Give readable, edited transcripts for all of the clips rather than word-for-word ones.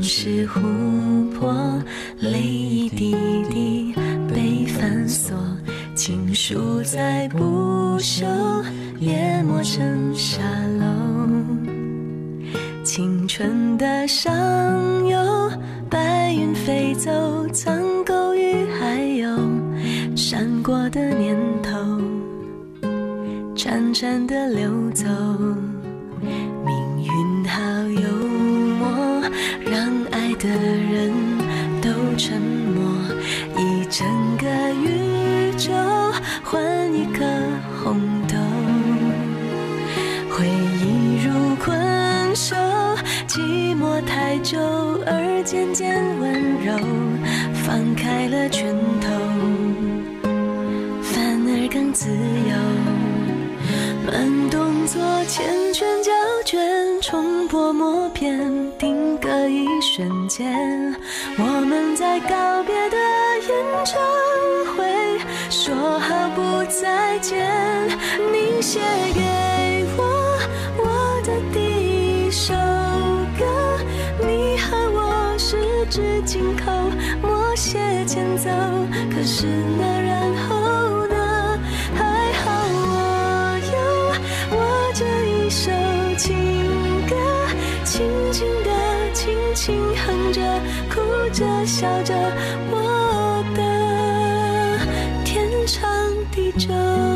是湖泊，泪一滴滴被反锁，情书在不朽，淹没成沙漏。青春的上游，白云飞走，苍狗与海鸥，闪过的年头，潺潺的流走。命运好幽默，让爱的人都沉默，一整个宇宙换一颗红豆。回忆如困兽，寂寞太久而渐渐温柔，放开了拳头，反而更自由。慢动作缱绻胶卷，重播默片，定格一瞬间。我们在告别的演唱会说好不再见。你写给我的第一首歌，你和我十指紧扣，默写前奏。可是那然后呢？还好我这一首情歌，轻轻地轻轻哼着，哭着笑着，我的天长地久。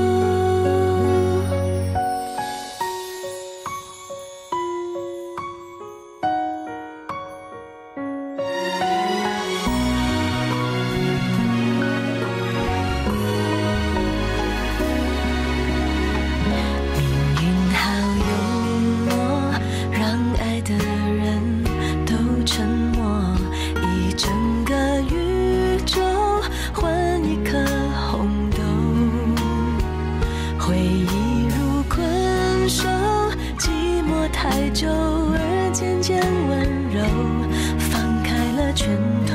太久而渐渐温柔，放开了拳头，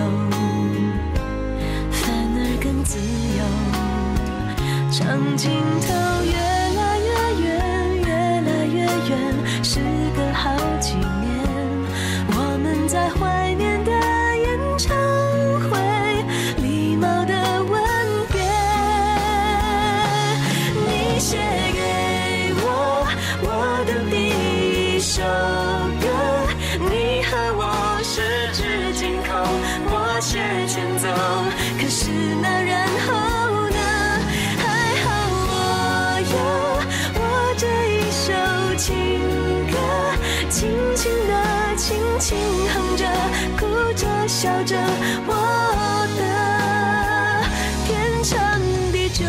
反而更自由。长镜头越来越远，越来越远，时隔好几年，我们在怀念的演唱会，礼貌的吻别。你写给我的第一首歌，你和我十指紧扣，默写前奏。可是那然后呢？还好我这一首情歌，轻轻地轻轻哼着，哭着笑着，我的天长地久。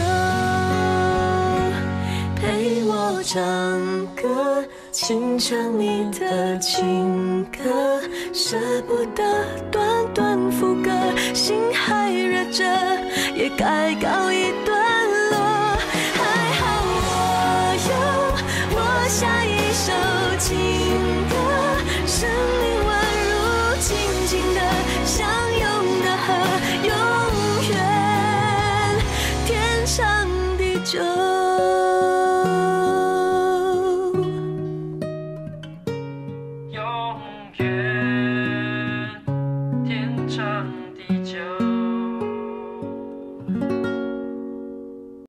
陪我唱歌，轻唱你的情歌，舍不得短短副歌，心还热着，也该告一段落。还好我下一首情歌，生命宛如静静的相拥的河，永远天长地久。 永远天长地久。